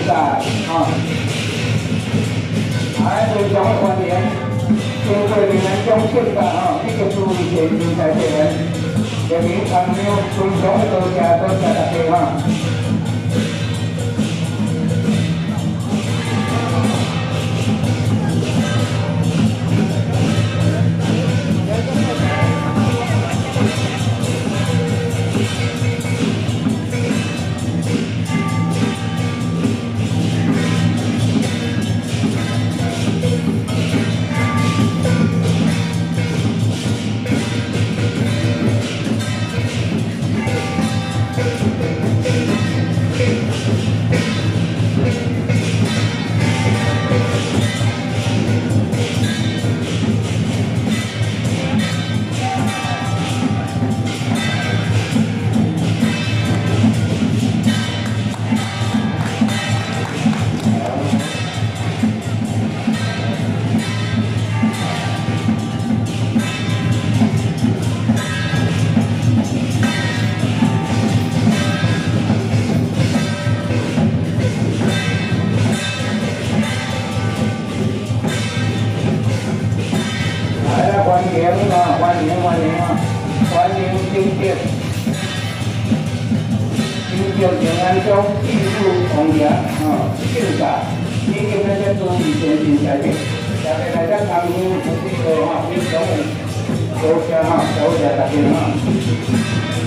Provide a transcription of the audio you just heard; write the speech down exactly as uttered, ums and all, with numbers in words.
大啊！哎，非常欢迎，各位你们中信的啊，这个注意点精彩的人，也非常有非常多谢多谢大家哈。多谢哈，多谢大家哈。